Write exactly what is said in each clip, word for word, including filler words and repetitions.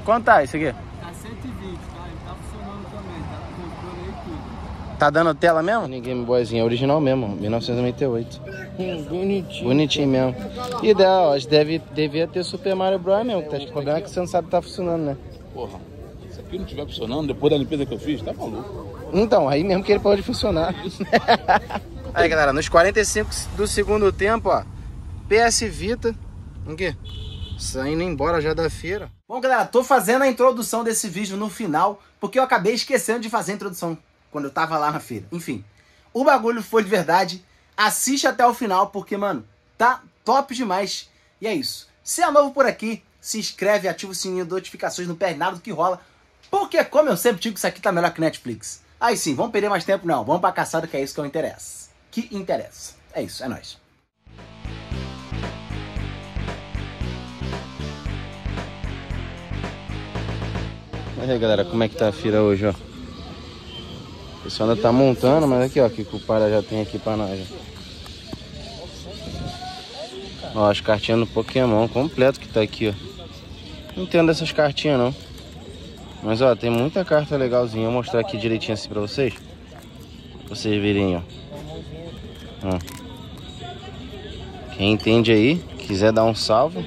Quanto tá isso aqui? Tá cento e vinte, tá? Ele tá funcionando também, tá com controle aí tudo. Tá dando tela mesmo? Game Boyzinho, é original mesmo, mil novecentos e noventa e oito. Hum, bonitinho. Bonitinho mesmo. E ideal, ó, deve, devia ter Super Mario Bros. Mesmo, que tá, o problema é que você não sabe se tá funcionando, né? Porra, se aqui não estiver funcionando, depois da limpeza que eu fiz, tá maluco. Então, aí mesmo que ele pode funcionar. Aí, galera, nos quarenta e cinco do segundo tempo, ó, P S Vita, o quê? Saindo embora já da feira. Bom, galera, tô fazendo a introdução desse vídeo no final, porque eu acabei esquecendo de fazer a introdução quando eu tava lá na feira. Enfim, o bagulho foi de verdade. Assiste até o final, porque, mano, tá top demais. E é isso. Se é novo por aqui, se inscreve, ativa o sininho de notificações, não perde nada do que rola. Porque, como eu sempre digo, isso aqui tá melhor que Netflix. Aí sim, vamos perder mais tempo? Não, vamos pra caçada, que é isso que eu interessa. Que interessa. É isso, é nóis. Olha aí, galera, como é que tá a feira hoje, ó. O pessoal ainda tá montando, mas aqui, ó, o que o Para já tem aqui pra nós, ó. Ó, as cartinhas do Pokémon completo que tá aqui, ó. Não entendo essas cartinhas, não. Mas, ó, tem muita carta legalzinha. Vou mostrar aqui direitinho assim pra vocês. Pra vocês verem, ó. ó. Quem entende aí, quiser dar um salve,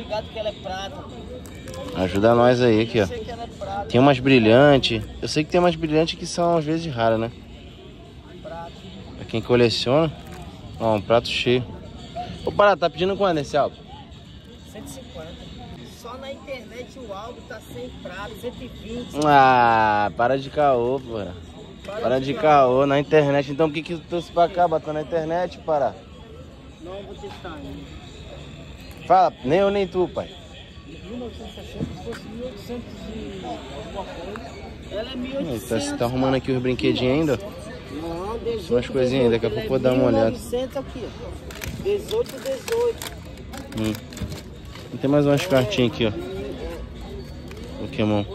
ajuda nós aí, aqui, ó. Tem umas brilhantes. Eu sei que tem umas brilhantes que são às vezes raras, né? Pra quem coleciona. Ó, um prato cheio. Ô, Pará, tá pedindo quanto esse álbum? cento e cinquenta. Só na internet o álbum tá sem prato, cento e vinte. Ah, para de caô, porra. Para, para de caô na internet. Então o que que tu trouxe pra cá? Botou na internet, Pará? Não, vou testar ainda. Fala, nem eu nem tu, pai. mil novecentos e sessenta, se fosse mil e oitocentos e alguma coisa. Ela é mil e oitocentos. Tá, você tá arrumando aqui os brinquedinhos ainda? Não, dezoito. São umas coisinhas, daqui a pouco eu vou dar uma olhada. mil e novecentos aqui, dezoito, dezoito. Hum. E tem mais umas cartinhas aqui, ó. Pokémon.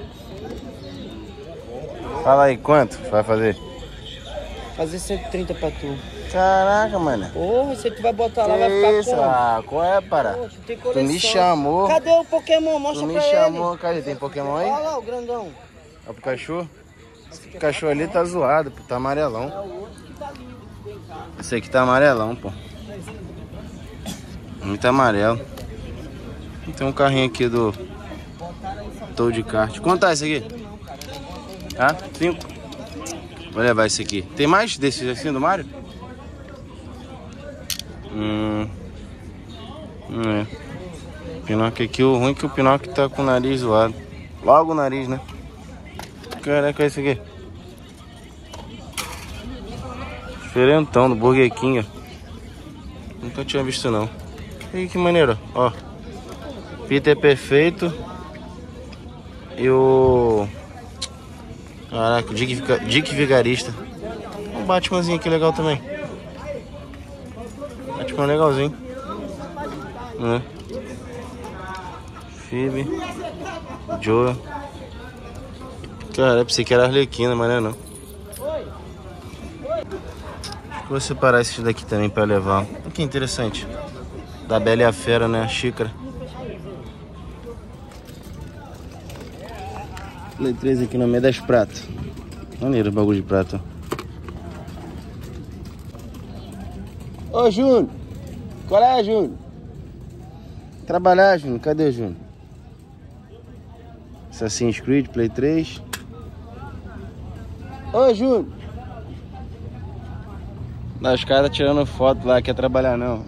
Fala aí, quanto vai fazer? Fazer cento e trinta pra tu. Caraca, mano. Porra, você tu vai botar lá, Que vai ficar isso? como? Ah, qual é, Pará? Pô, tu tem Tu coleção. me chamou. Cadê o Pokémon? Mostra Tu me pra chamou, ele. cadê? Tem Pokémon aí? Olha lá o grandão. É o Pikachu? Esse Pikachu ali tá zoado, pô, tá amarelão. É o outro que tá lindo, que tem cara. Esse aqui tá amarelão, pô. Muito amarelo. Tem um carrinho aqui do Toad Kart. Quanto tá esse aqui? Ah, cinco. Vou levar esse aqui. Tem mais desses assim do Mario? Hum. Hum, é. Pinóquio aqui, o ruim é que o Pinóquio tá com o nariz zoado. Logo o nariz, né? Caraca, é esse aqui. Diferentão do Burger King, ó. Nunca tinha visto não. E que maneiro, ó. Peter Perfeito. E o... Caraca, o Dick, Dick Vigarista. Um Batmanzinho aqui legal também. Batman legalzinho. Né? Phoebe. Joe. Cara, eu pensei que era Arlequina, mas não é não. Vou separar esses daqui também pra levar. Olha que interessante. Da Bela e a Fera, né? A xícara. Play três aqui no meio das pratas. Maneiro o bagulho de prata. Ô, Júnior. Qual é, Júnior? Trabalhar, Júnior. Cadê, Júnior? Assassin's Creed, Play três. Ô, Júnior. Não, os caras tirando foto lá, quer trabalhar não.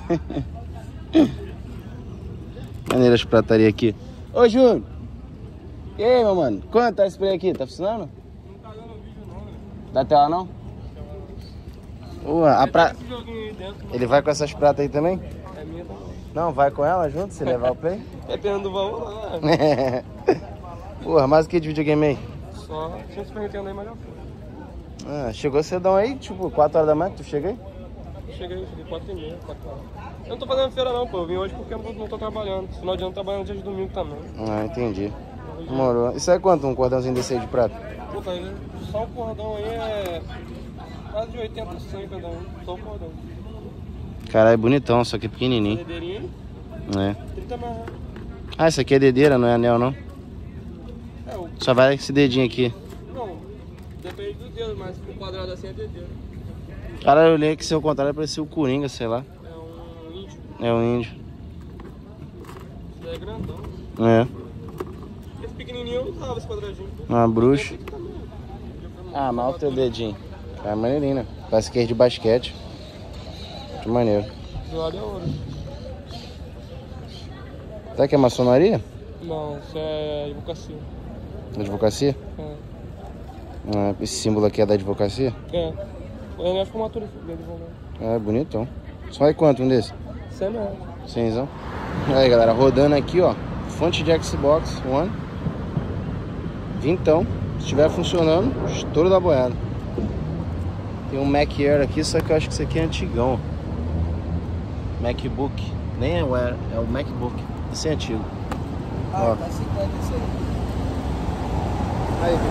Maneira as pratarias aqui. Ô, Júnior. E aí, meu mano? Quanto tá esse play aqui? Tá funcionando? Não tá dando vídeo não, né? Dá tela não? Ué, a pra... Dentro, Ele vai com essas pratas aí também? é minha também. Não, vai com ela junto, se levar o play? Dependendo do valor, lá. Porra, mais o que de videogame aí? Só tinha Super Nintendo aí, mas já foi. Ah, chegou cedão aí, tipo, quatro horas da manhã, tu chega aí? Cheguei, cheguei quatro e meia, quatro horas. Eu não tô fazendo feira não, pô. Eu vim hoje porque eu não, não tô trabalhando. Final de ano trabalhando dia de domingo também. Ah, entendi. Demorou. Isso é quanto um cordãozinho desse aí de prata? Pô, cara, só o cordão aí é quase de oitenta, cem cada um. Só o cordão. Caralho, bonitão, só que pequenininho. Dedeirinho, É. trinta mais reais. Ah, isso aqui é dedeira, não é anel não? Só vai esse dedinho aqui. Não, depende do dedo, mas com quadrado assim é de dedo. Cara, eu olhei que se eu contrário parecia o Coringa, sei lá. É um índio. É um índio. Isso é grandão. É. Esse pequenininho eu usava esse quadradinho. Uma bruxa. Ah, mal o teu dedinho. É maneirinho, né? Parece que é de basquete. Que maneiro. Do lado é ouro. Tá que é maçonaria? Não, isso é advocacia. Advocacia? É. Ah, esse símbolo aqui é da advocacia? É. É minha formatura de advogado. É, bonitão. Só vai quanto um desse? cem reais. Cenzão. Aí, galera, rodando aqui, ó. Fonte de Xbox One. Vintão. Se estiver funcionando, estouro da boiada. Tem um Mac Air aqui, só que eu acho que isso aqui é antigão. MacBook. Nem é o Air, é o MacBook. Esse é antigo. Ah, Ó. tá cinquenta isso aí. Aí,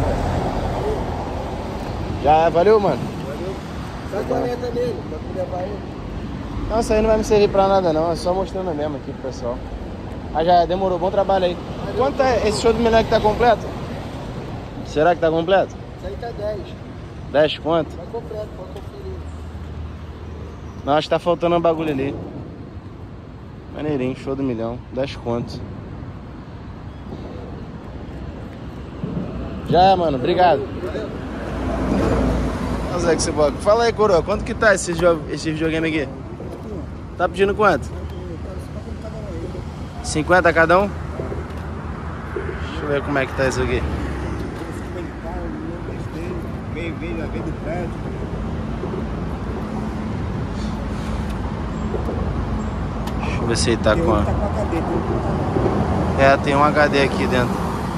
já, valeu, mano. Valeu. Dá quarenta nele, pra tu levar ele. Não, isso aí não vai me servir pra nada não, é só mostrando mesmo aqui pro pessoal. Ah, já demorou, bom trabalho aí. Quanto é esse show do milhão que tá completo? Será que tá completo? Isso aí tá dez. dez quanto? Tá completo, pode conferir. Não, acho que tá faltando um bagulho ali. Maneirinho, show do milhão, dez conto. Já é, mano, obrigado. Olha o Xbox. Fala aí, coroa, quanto que tá esse, jo esse videogame aqui? Tá pedindo quanto? cinquenta cada um? Deixa eu ver como é que tá isso aqui. Veio, veio, veio do prédio. Deixa eu ver se ele tá com a... Tá com H D, É, tem um H D aqui dentro.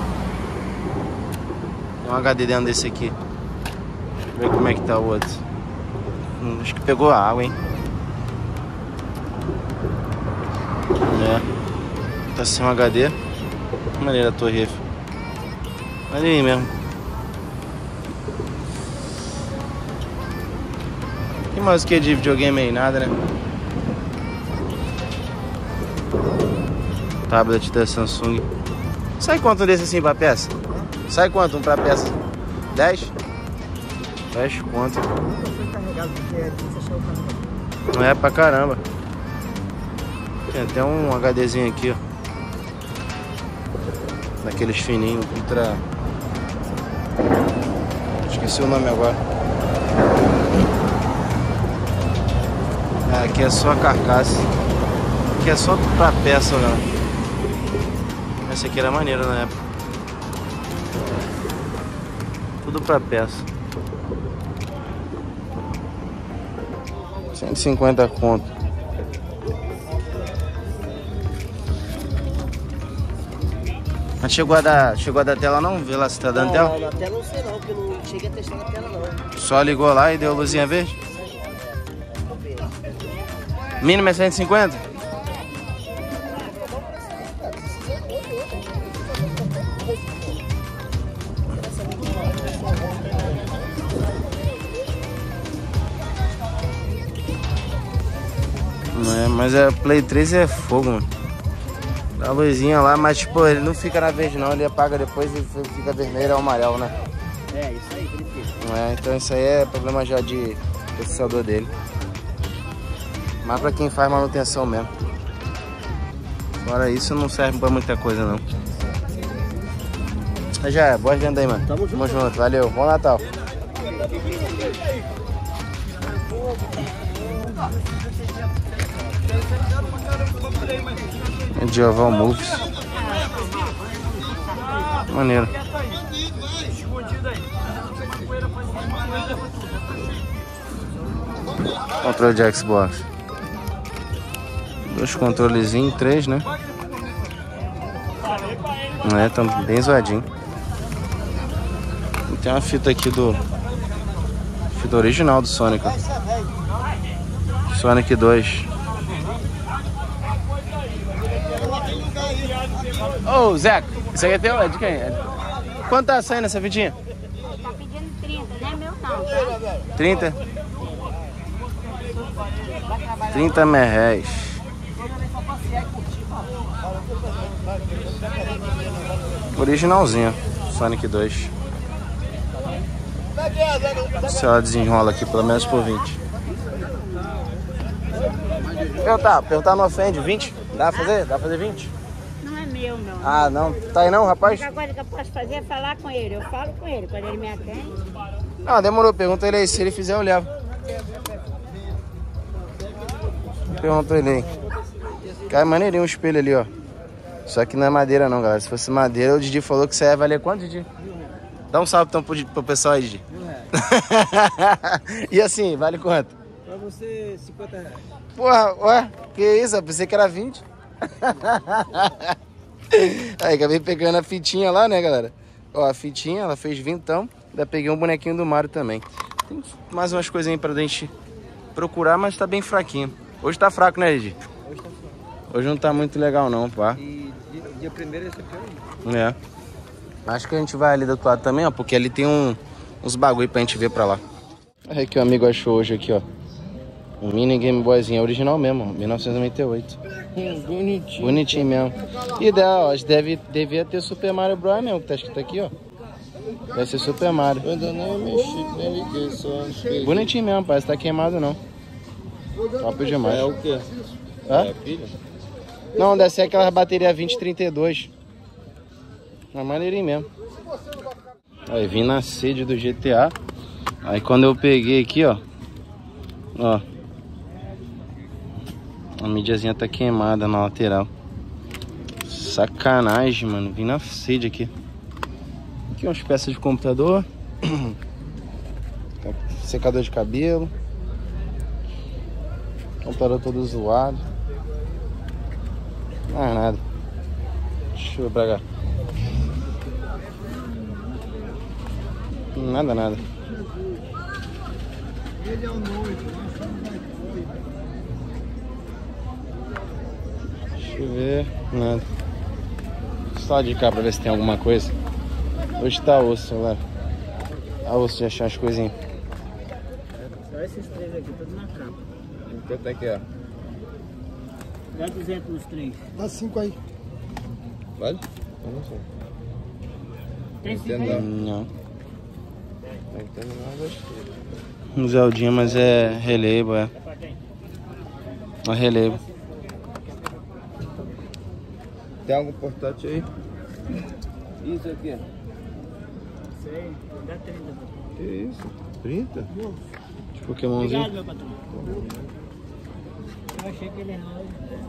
Tem um H D dentro desse aqui. Deixa eu ver como é que tá o outro. Hum, acho que pegou a água, hein? É. Tá sem um H D. Maneira a torre. Olha aí mesmo. Que mais o que de videogame aí? Nada, né? Tablet da Samsung. Sai quanto um desse assim pra peça? Sai quanto um pra peça? dez? dez quanto? foi carregado porque é difícil achar o carregador. Não é pra caramba. Tem até um HDzinho aqui, ó. Daqueles fininhos, ultra... Esqueci o nome agora. Ah, aqui é só a carcaça. Aqui é só pra peça, né? Essa aqui era maneira na época. Tudo pra peça. cento e cinquenta conto. Mas chegou a dar, chegou a dar tela não? Vê lá se tá dando Não, tela? não, na tela não sei não, porque eu não cheguei a testar na tela não. Só ligou lá e deu luzinha verde? Mínimo é cento e cinquenta? É, mas é Play três é fogo, mano. Dá a luzinha lá, mas tipo, ele não fica na verde não, ele apaga depois e fica vermelho ou amarelo, né? É, isso aí que ele fica. É, então isso aí é problema já de processador dele. Mas pra quem faz manutenção mesmo. Fora isso não serve pra muita coisa não. Mas já é, boa venda aí, mano. Tamo junto. Tamo junto, valeu, bom Natal. Medieval Moves. Maneiro. Controle de Xbox. Dois controlezinhos, três, né? É, tão bem zoadinho. E tem uma fita aqui do... Fita original do Sonic. Sonic dois. Ô, oh, Zeca, isso aqui é teu? É de quem? É... Quanto tá saindo essa fitinha? Tá pedindo trinta, não é meu não, tá? trinta? trinta merréis. Originalzinho. Sonic dois. Se ela desenrola aqui, pelo menos por vinte. Perguntar, perguntar não ofende, vinte? Dá pra fazer? Dá pra fazer vinte? Não é meu, não. Ah, não? Tá aí não, rapaz? A única coisa que eu posso fazer é falar com ele. Eu falo com ele, quando ele me atende. Não, demorou, pergunta ele aí, se ele fizer eu levo. Pergunta ele aí. Cai maneirinho o espelho ali, ó. Só que não é madeira não, galera. Se fosse madeira, o Didi falou que isso aí ia valer quanto, Didi? Dá um salve então pro, pro pessoal aí, Didi. E assim, vale quanto? Pra você, cinquenta reais. Porra, ué, que isso? Eu pensei que era vinte. Aí, acabei pegando a fitinha lá, né, galera? Ó, a fitinha, ela fez vintão. Ainda peguei um bonequinho do Mario também. Tem mais umas coisinhas pra gente procurar, mas tá bem fraquinho. Hoje tá fraco, né, Didi? Hoje tá fraco. Hoje não tá muito legal não, pá. E dia, dia primeiro esse aqui é. É. Acho que a gente vai ali do outro lado também, ó. Porque ali tem um, uns bagulho pra gente ver pra lá. Olha aí que o amigo achou hoje aqui, ó. Um mini Game Boyzinho, original mesmo, mil novecentos e noventa e oito. Hum, bonitinho. Bonitinho mesmo. E dá, ó, deve, devia ter Super Mario Bros. Mesmo, que tá escrito aqui, ó. Deve ser Super Mario. Eu ainda nem mexi, nem liguei, só Bonitinho mesmo, parece que tá queimado não. Top demais. É o quê? Hã? É pilha? Não, deve ser aquela bateria vinte trinta e dois. É maneirinho mesmo. Aí vim na sede do G T A. Aí quando eu peguei aqui, ó. Ó. A mídiazinha tá queimada na lateral. Sacanagem, mano. Vim na sede aqui. Aqui umas peças de computador. Secador de cabelo. Computador todo zoado. Ah, nada. Deixa eu ver pra cá. Nada, nada. Ele é o noivo. Deixa eu ver. Nada. Só de cá pra ver se tem alguma coisa. Hoje tá osso, galera. Tá osso de achar as coisinhas. Só esses três aqui, todos na capa. Quanto é que é? Dá duzentos nos três. Dá cinco aí. Vale? Eu não sei. Tem cinco aí? Não. Não entendo nada. Um Zeldinha, mas é relevo, é. É relevo. Tem algum portátil aí? Isso aqui. Sei, dá trinta. Que isso? trinta? De Pokémonzinho. Obrigado, meu patrão. Eu achei que ele errou.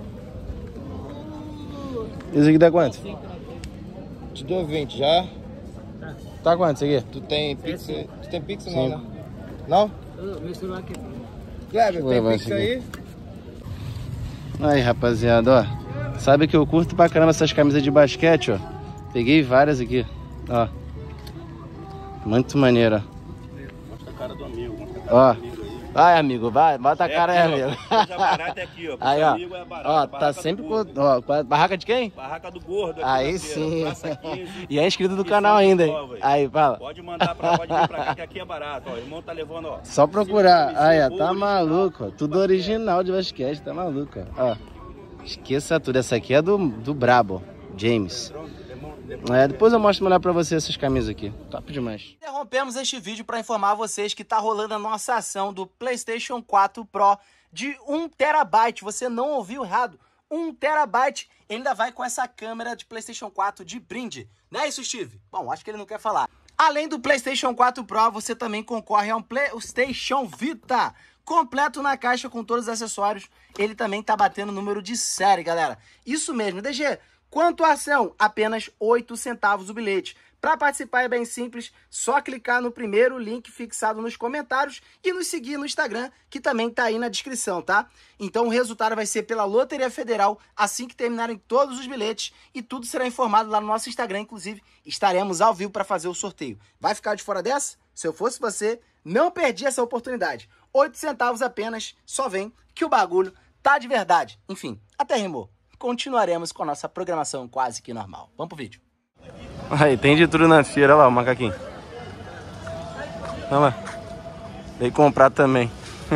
Esse aqui dá quanto? Te dou vinte já. Tá quanto esse aqui? Tu tem Pix? Tu tem Pix Sim. não, né? Não? Ô, meu celular aqui. Kleber, eu tem levar Pix esse aqui. aí? Aí, rapaziada, ó. Sabe que eu curto pra caramba essas camisas de basquete, ó. Peguei várias aqui, ó. Muito maneiro, Mostra a cara do amigo. Mostra a ó. cara Ó. do amigo aí. Vai, amigo, vai. Bota a cara aí, aqui, amigo. ó, coisa barata é aqui, ó. Aí, Coisa ó. amigo é barato. Ó, tá Barraca sempre do com... Gordo. Ó, barraca de quem? Barraca do Gordo. aqui Aí na sim. feira, Praça quinze. E é inscrito do Missão canal ainda, hein? Nova, aí. Aí, fala. Pode mandar pra, pode vir pra cá, que aqui é barato, ó. O irmão tá levando, ó. Só procurar. Cinco Aí, ó, cores, tá original. maluco, ó. Tudo original de basquete, tá maluco, ó. Ó. Esqueça tudo. Essa aqui é do, do brabo, James. É, depois eu mostro melhor pra você essas camisas aqui. Top demais. Interrompemos este vídeo para informar vocês que tá rolando a nossa ação do PlayStation quatro Pro de um terabyte. Você não ouviu errado. um terabyte. Ainda vai com essa câmera de PlayStation quatro de brinde. Não é isso, Steve? Bom, acho que ele não quer falar. Além do PlayStation quatro Pro, você também concorre a um PlayStation Vita completo na caixa com todos os acessórios. Ele também tá batendo número de série, galera. Isso mesmo, D G. Quanto à ação? Apenas oito centavos o bilhete. Para participar é bem simples, só clicar no primeiro link fixado nos comentários e nos seguir no Instagram, que também tá aí na descrição, tá? Então o resultado vai ser pela Loteria Federal assim que terminarem todos os bilhetes e tudo será informado lá no nosso Instagram, inclusive estaremos ao vivo para fazer o sorteio. Vai ficar de fora dessa? Se eu fosse você, não perdi essa oportunidade. oito centavos apenas, só vem que o bagulho tá de verdade. Enfim, até rimou. Continuaremos com a nossa programação quase que normal. Vamos pro vídeo. Aí, tem de tudo na feira, olha lá o macaquinho. Olha lá. Veio comprar também.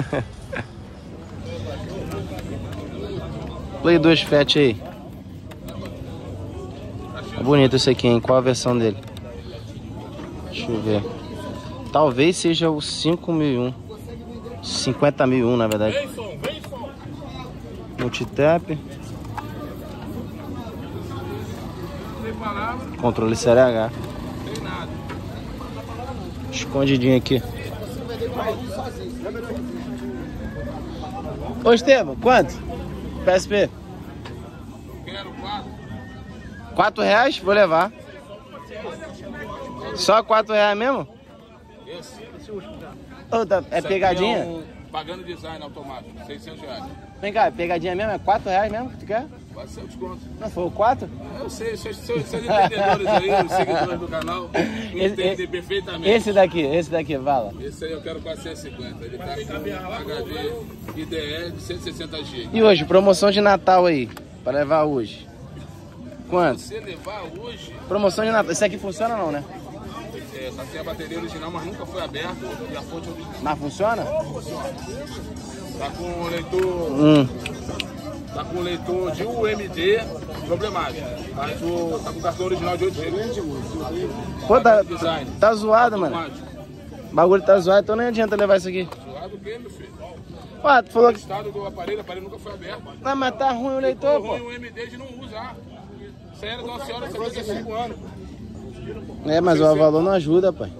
Play dois Fat aí. É bonito esse aqui, hein? Qual a versão dele? Deixa eu ver. Talvez seja o cinco mil e um. cinquenta mil e um, na verdade. Multitap. Controle série H. Escondidinho aqui. Ô Esteban, quanto? P S P? Quero quatro. Quatro reais? Vou levar. Só quatro reais mesmo? Esse. Ô, tá, é Isso aqui pegadinha? É um pagando design automático, seiscentos reais. Vem cá, é pegadinha mesmo? É quatro reais mesmo que tu quer? Vai ser o desconto. Não foi o quatro? Eu sei, seus entendedores aí, os seguidores do canal, entendem esse, perfeitamente. Esse daqui, esse daqui, fala. Esse aí eu quero quatrocentos e cinquenta. Ele tá com H D I D E de cento e sessenta gigas. E hoje, promoção de Natal aí, pra levar hoje. Quanto? Se você levar hoje, Promoção de Natal. Esse aqui funciona não, né? é, só tem a bateria original, mas nunca foi aberto e a fonte original. Mas funciona? Tá com o leitor, Hum. tá com o leitor de U M D problemático. Mas o, tá com o cartão original de oito gigas. Pô, tá, Design. tá zoado, mano. Automático. O bagulho tá zoado, então nem adianta levar isso aqui. Zoado o quê, meu filho? Ó, tu falou O que... estado do aparelho, o aparelho nunca foi aberto. Ah, mas tá ruim o leitor, pô. ruim o M D de não usar. Isso aí era de uma senhora de setenta e cinco anos. É, mas o valor não ajuda, pai.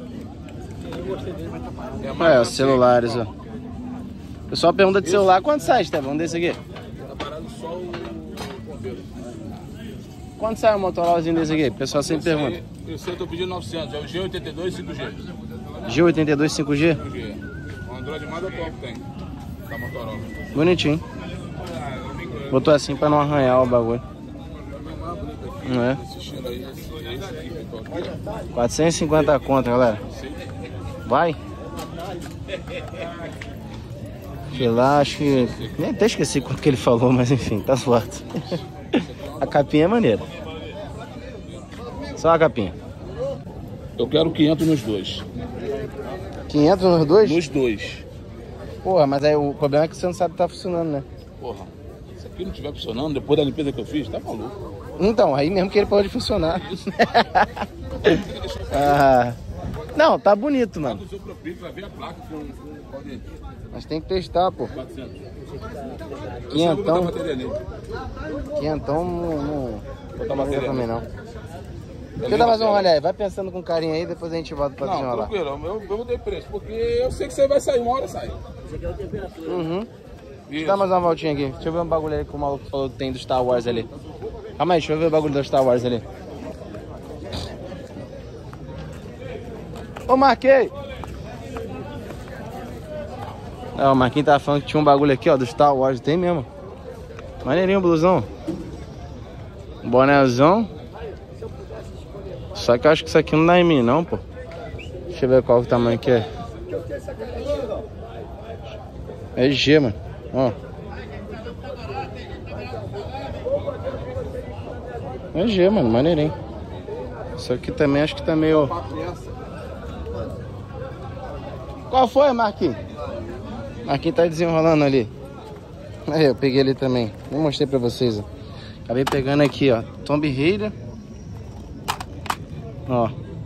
É, os celulares, ó. O pessoal pergunta de celular, quanto sai, Esteban? Um desse aqui? Tá parado só o bombeiro. Quanto sai um Motorolazinho desse aqui? O pessoal sempre pergunta. Eu sei, eu tô pedindo novecentos. É o G oitenta e dois cinco G. G oitenta e dois cinco G? cinco G. O Android mais atual que tem. Da Motorola. Bonitinho. Botou assim pra não arranhar o bagulho. Não é? Esse estilo aí, esse, esse aqui que eu tô aqui. quatrocentos e cinquenta conto, galera. Vai. Fui lá, acho que... Nem até esqueci quanto que ele falou, mas enfim, tá zoado. A capinha é maneira. Só a capinha. Eu quero quinhentos nos dois. quinhentos nos dois? Nos dois. Porra, mas aí o problema é que você não sabe que tá funcionando, né? Porra, se aqui não estiver funcionando, depois da limpeza que eu fiz, tá maluco. Então, aí mesmo que ele pode funcionar. Ah, não, tá bonito, mano. O seu propício vai ver a placa com o qual dele. Mas tem que testar, pô. quatrocentos. Quinhentão. bateria nele. Quinhentão não, não, Botar não bateria usa também nele. não. Deixa eu dar mais um rolê aí. Vai pensando com carinho aí, depois a gente volta pra Não, desenrolar. tranquilo, eu, eu mudei preço, porque eu sei que você vai sair, uma hora sai. Uhum. Isso. Dá mais uma voltinha aqui. Deixa eu ver um bagulho aí que o maluco falou que tem do Star Wars ali. Calma aí, deixa eu ver o bagulho do Star Wars ali. Ô, Marquei! É, o Marquinhos tava falando que tinha um bagulho aqui, ó, do Star Wars. Tem mesmo. Maneirinho o blusão. Um bonézão. Só que eu acho que isso aqui não dá em mim, não, pô. Deixa eu ver qual o tamanho que é. É G, mano. Ó. É G, mano. Maneirinho. Isso aqui também acho que tá meio... Qual foi, Marquinhos? Marquinhos tá desenrolando ali. Aí, eu peguei ali também. Nem mostrei pra vocês, ó. Acabei pegando aqui, ó. Tomb Raider. Ó.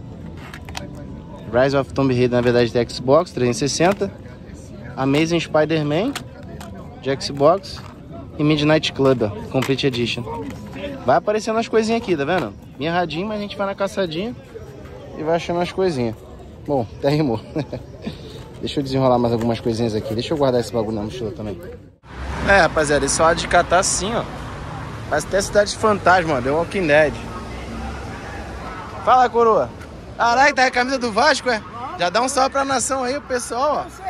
Rise of Tomb Raider, na verdade, de Xbox trezentos e sessenta. Amazing Spider-Man de Xbox. E Midnight Club, ó. Complete Edition. Vai aparecendo as coisinhas aqui, tá vendo? Bem erradinho, mas a gente vai na caçadinha e vai achando as coisinhas. Bom, até rimou. Deixa eu desenrolar mais algumas coisinhas aqui. Deixa eu guardar esse bagulho na mochila também. É, rapaziada, esse lado de cá tá assim, ó. Parece até Cidade de Fantasma, ó. The Walking Dead. Fala, coroa. Caralho, tá com a camisa do Vasco, é? Já dá um salve pra nação aí, o pessoal, ó.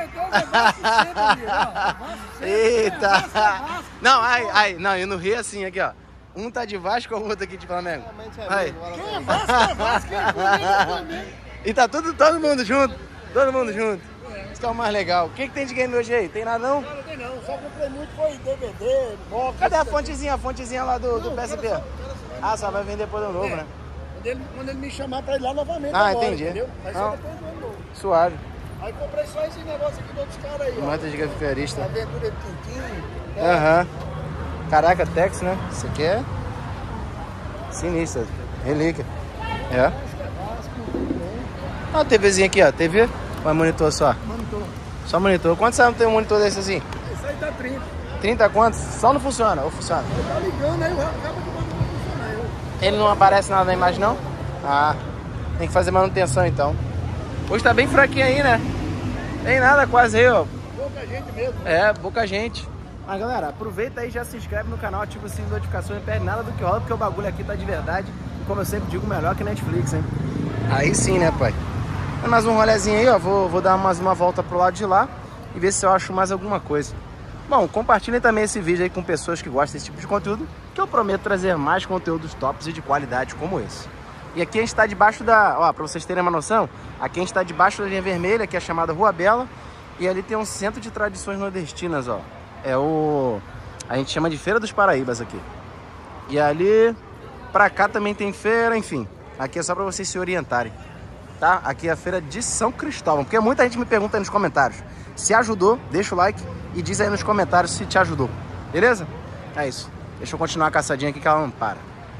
Eita. Não, ai, ai. Não, eu no Rio assim, aqui, ó. Um tá de Vasco, o outro aqui de Flamengo. Aí. Quem é Vasco é Vasco, quem é Flamengo é Flamengo. E tá tudo, todo mundo junto. Todo mundo junto. Isso que é o mais legal. O que, que tem de game hoje aí? Tem nada não? Não, não tem não. Só comprei muito, foi D V D, box. Cadê a fontezinha? A fontezinha lá do, do P S P? Só, Ah, só vai vender depois do novo, É. né? Quando ele, quando ele me chamar pra ir lá novamente. Ah, agora, entendi. Entendeu? Aí Não. só depois do ano novo. Suave. Aí comprei só esse negócio aqui do outros caras aí, ó. Manta gigaferista. Aventura de Tintin. Aham. Caraca, Tex, né? Isso aqui é sinistro. Relíquia. É. Olha a TVzinha aqui, ó. T V ou é monitor só? Monitor. Só monitor. Quanto sabe ter um monitor desse assim? Esse aí tá trinta. trinta quantos? Só não funciona ou funciona? Tá ligando aí, acaba que não funciona. Eu... Ele não aparece nada na imagem, não? Ah, tem que fazer manutenção, então. Hoje tá bem fraquinho aí, né? Tem nada quase aí, ó. Pouca gente mesmo. É, pouca gente. Mas, galera, aproveita aí, já se inscreve no canal, ativa o sininho de notificações, não perde nada do que rola, porque o bagulho aqui tá de verdade. E como eu sempre digo, melhor que Netflix, hein? Aí sim, né, pai? Mais um rolezinho aí, ó. Vou, vou dar mais uma volta pro lado de lá e ver se eu acho mais alguma coisa. Bom, compartilhem também esse vídeo aí com pessoas que gostam desse tipo de conteúdo, que eu prometo trazer mais conteúdos tops e de qualidade como esse. E aqui a gente está debaixo da... Ó, pra vocês terem uma noção, aqui a gente está debaixo da linha vermelha, que é chamada Rua Bela. E ali tem um centro de tradições nordestinas, ó. É o... A gente chama de Feira dos Paraíbas aqui. E ali, pra cá também tem feira, enfim. Aqui é só pra vocês se orientarem, tá? Aqui é a feira de São Cristóvão. Porque muita gente me pergunta aí nos comentários. Se ajudou, deixa o like e diz aí nos comentários se te ajudou. Beleza? É isso. Deixa eu continuar a caçadinha aqui que ela não para.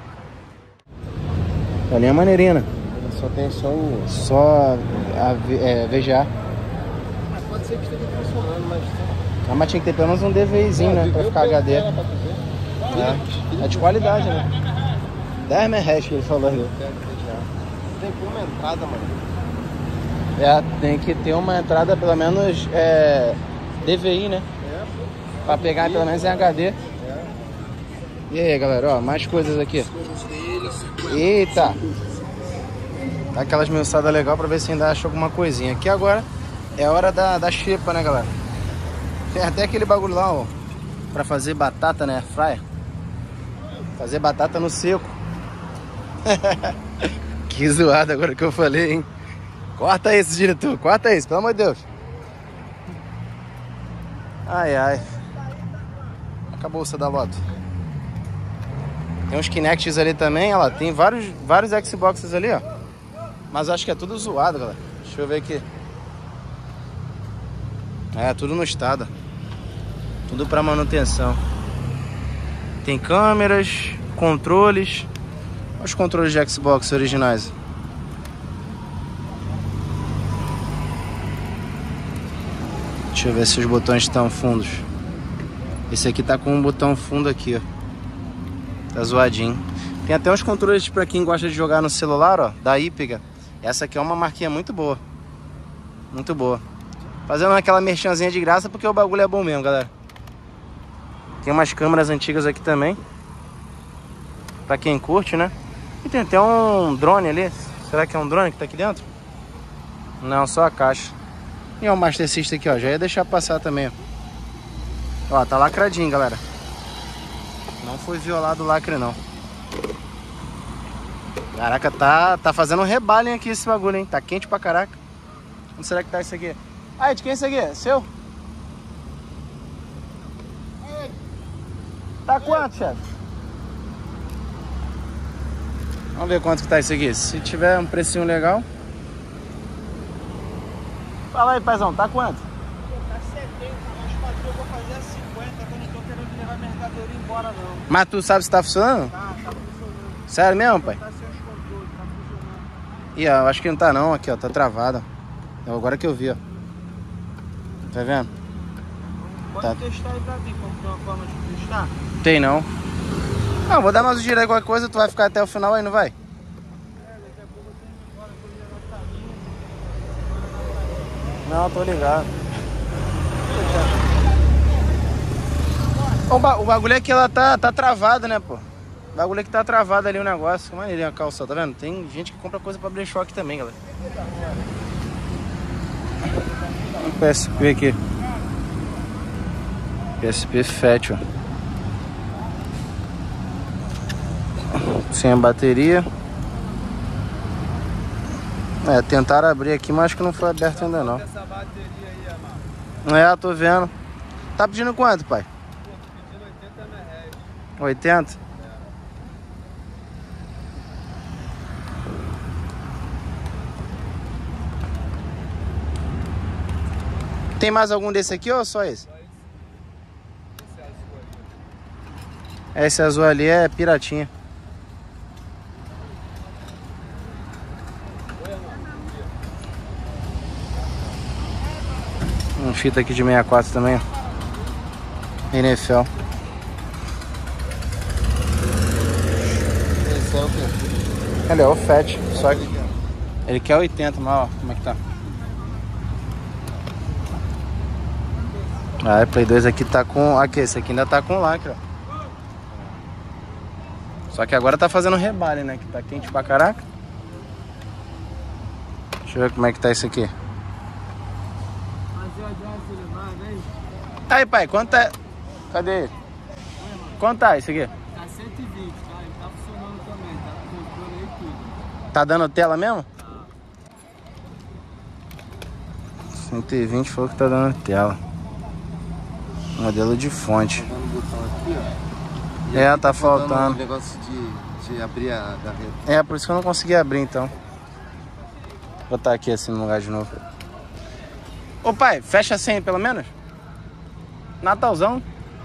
A linha maneirinha, né? Só tem só o... Só a é, V G A. Pode ser que esteja funcionando, mas... Ah, mas tinha que ter pelo menos um DVIzinho, né? Pra ficar H D. É. É de qualidade, né? dez megahertz que ele falou ali. Tem que ter uma entrada, mano. É, tem que ter uma entrada pelo menos é, D V I, né? É. Pra pegar pelo menos em H D. É. E aí, galera, ó, mais coisas aqui. Eita! Dá aquelas mensadas legais pra ver se ainda acha alguma coisinha. Aqui agora é hora da, da xepa, né, galera? Tem até aquele bagulho lá, ó, pra fazer batata, né, fryer. Fazer batata no seco. Que zoado agora que eu falei, hein? Corta isso, diretor, corta isso, pelo amor de Deus. Ai, ai. Acabou o da Loto. Tem uns Kinects ali também, olha lá. Tem vários, vários Xboxes ali, ó. Mas acho que é tudo zoado, galera. Deixa eu ver aqui. É, tudo no estado. Tudo pra manutenção. Tem câmeras, controles. Olha os controles de Xbox originais. Deixa eu ver se os botões estão fundos. Esse aqui tá com um botão fundo aqui, ó. Tá zoadinho. Tem até uns controles pra quem gosta de jogar no celular, ó. Da Ípega. Essa aqui é uma marquinha muito boa. Muito boa. Fazendo aquela merchanzinha de graça porque o bagulho é bom mesmo, galera. Tem umas câmeras antigas aqui também. Pra quem curte, né? E tem até um drone ali. Será que é um drone que tá aqui dentro? Não, só a caixa. E o Master System aqui, ó. Já ia deixar passar também, ó. Ó, tá lacradinho, galera. Não foi violado o lacre, não. Caraca, tá, tá fazendo um rebalem aqui esse bagulho, hein? Tá quente pra caraca. Onde será que tá isso aqui? Ah, de quem é isso aqui? Seu? Tá quanto, chefe? Vamos ver quanto que tá isso aqui. Se tiver um precinho legal. Fala aí, paizão, tá quanto? Tá setenta, mas patrão, eu vou fazer a cinquenta, que eu não tô querendo levar mercadoria embora, não. Mas tu sabe se tá funcionando? Tá, tá funcionando. Sério mesmo, pai? Tá sem os controles, tá funcionando. Ih, ó, eu acho que não tá não, aqui, ó, tá travado. É agora que eu vi, ó. Tá vendo? Pode Tá. testar aí pra mim, como tem uma forma de testar? Tem não. Não, vou dar mais um giro aí, qualquer coisa, tu vai ficar até o final aí, não vai? Não, tô ligado. O, ba o bagulho é que ela tá, tá travada, né, pô? O bagulho é que tá travado ali o negócio. Maneirinha a calça, tá vendo? Tem gente que compra coisa pra brechó aqui também, galera. Um P S P aqui. P S P Fat, ó. Sem a bateria. É, tentaram abrir aqui, mas acho que não foi aberto ainda não. Essa bateria aí, mano. É, tô vendo. Tá pedindo quanto, pai? Pô, tô pedindo oitenta reais. oitenta? Tem mais algum desse aqui ou só esse? Esse azul ali é piratinha. fita aqui de sessenta e quatro também, ó. N F L. Esse é o quê? Ele é o Fat, só que ele quer oitenta, mas ó, como é que tá? Ah, o Play dois aqui tá com... Aqui, esse aqui ainda tá com lacre, ó. Só que agora tá fazendo rebale, né? Que tá quente pra caraca. Deixa eu ver como é que tá isso aqui. Aí, pai, quanto é... Cadê ele? Quanto tá isso aqui? Tá cento e vinte, tá? Ele tá funcionando também, tá com controle aí tudo. Tá dando tela mesmo? cento e vinte foi o que tá dando tela. Modelo de fonte. Tá dando botão aqui, ó. E É, aqui tá faltando faltando. um negócio de, de abrir a garreta. É, por isso que eu não consegui abrir, então. Vou botar aqui assim no lugar de novo. Ô pai, fecha cem pelo menos? Natalzão.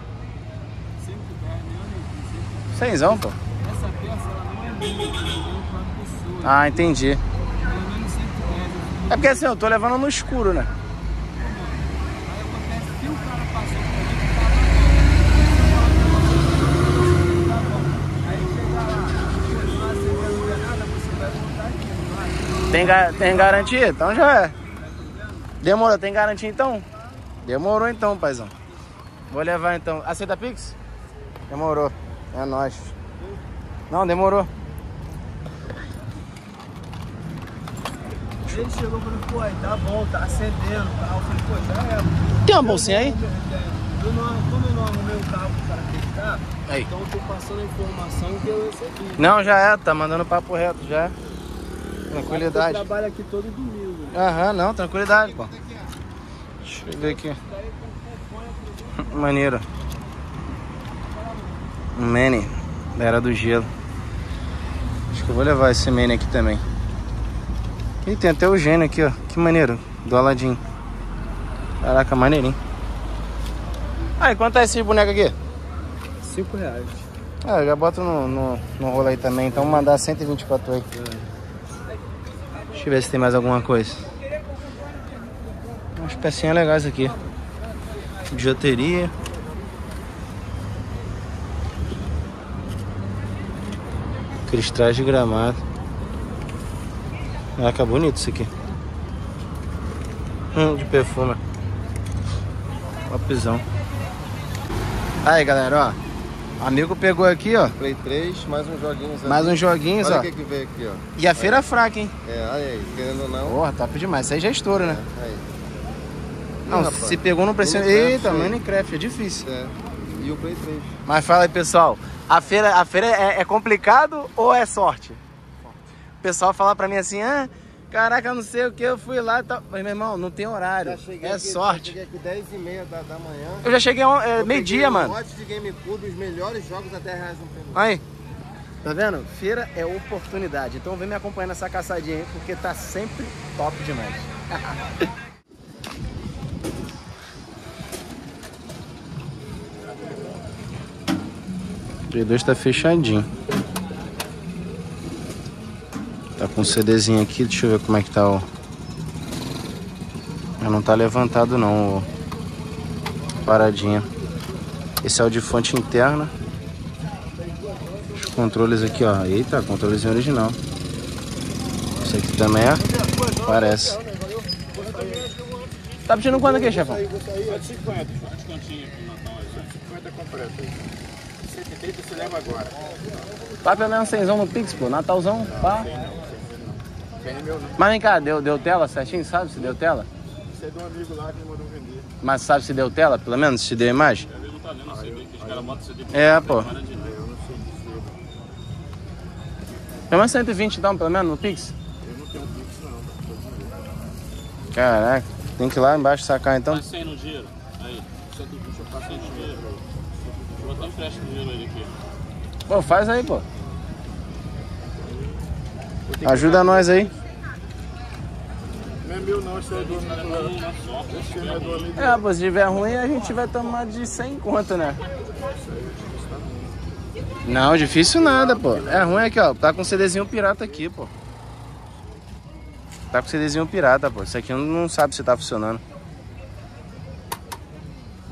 Cenzão, pô. Essa peça, ela não é minha, eu dei pra pessoa. Ah, entendi. Pelo menos cento e dez. É porque assim, eu tô levando no escuro, né? Aí acontece que o cara passou por mim, tá bom. Aí chegar lá, continuar sem ver nada, você vai voltar aqui, não vai? Tem, ga- tem garantia? Então já é. Demorou, tem garantia então? Demorou então, paizão. Vou levar então. Aceita Pix? Demorou. É nóis. Não, demorou. Ele chegou e falou, pô, aí tá bom, tá acendendo e tal. Eu falei, pô, já é. Tem uma bolsinha aí? Eu não, como eu não arrumei o carro pro cara acreditar, Aí. então eu tô passando a informação que eu recebi. Não, já é. Tá mandando papo reto, já é. Eu Tranquilidade. trabalho aqui todo domingo. Aham, não, tranquilidade, pô. Deixa eu ver aqui. Maneiro. Um Mini da Era do Gelo. Acho que eu vou levar esse Mini aqui também. E tem até o Gênio aqui, ó. Que maneiro. Do Aladdin. Caraca, maneirinho. Aí, quanto é esse boneco aqui? Cinco reais. Ah, eu já boto no, no, no rolo aí também. Então vou mandar cento e vinte e quatro aí. Deixa eu ver se tem mais alguma coisa. Umas pecinhas legais aqui. Bijuteria. Cristais de gramado. Caraca, bonito isso aqui. Hum, de perfume. Topzão. Aí, galera, ó. Amigo pegou aqui, ó. Play três, mais uns joguinhos. Mais ali. uns joguinhos, Olha ó. o que que veio aqui, ó. E a feira é fraca, hein? É, olha aí, querendo ou não. Porra, top demais. Isso aí já é estouro, né? É, aí. Não, Ih, rapaz, se pegou no preço... Minecraft Eita, aí. Minecraft, é difícil. É. E o Play três. Mas fala aí, pessoal. A feira, a feira é, é complicado ou é sorte? O pessoal fala pra mim assim, ah, caraca, eu não sei o que, eu fui lá e tal. Mas, meu irmão, não tem horário. É aqui, sorte. Cheguei aqui dez e meia da, da manhã. Eu já cheguei é, Eu meio-dia, peguei um mano. lote de GameCube, os melhores jogos até reais no período. Aí. Tá vendo? Feira é oportunidade. Então vem me acompanhando nessa caçadinha aí, porque tá sempre top demais. O Play dois tá fechadinho. Tá com um CDzinho aqui, deixa eu ver como é que tá o... Não tá levantado não, o... paradinha. Esse é o de fonte interna. Os controles aqui, ó. Eita, controlezinho original. Esse aqui também é? Parece. Tá pedindo quanto aqui, chefão? cento e cinquenta, descontinho aqui no Natal, cento e cinquenta completo aí. cento e trinta você leva agora. Tá pelo menos cenzão no Pix, pô. Natalzão, pá. Tem meu não. Mas vem cá, deu, deu tela certinho, sabe se deu tela? Você é de um amigo lá que mandou vender. Mas sabe se deu tela, pelo menos? Se deu imagem? Às vezes não tá dando C D, que os caras botam C D. É, pô. Eu não sei dizer. Pelo menos cento e vinte então, pelo menos, no Pix? Eu não tenho Pix não, tá? Caraca, tem que ir lá embaixo sacar então. Faz cem no giro. Aí, cento e vinte eu faço cem no giro. Vou botar empréstimo no giro aí aqui. Pô, faz aí, pô. Ajuda nós aí. Não é meu não, isso é do amigo. Esse é do amigo. É, pô, se tiver ruim, a gente vai tomar de cem conto, né? Não, difícil nada, pô. É ruim aqui, ó. Tá com CDzinho pirata aqui, pô. Tá com CDzinho pirata, pô. Isso aqui não sabe se tá funcionando.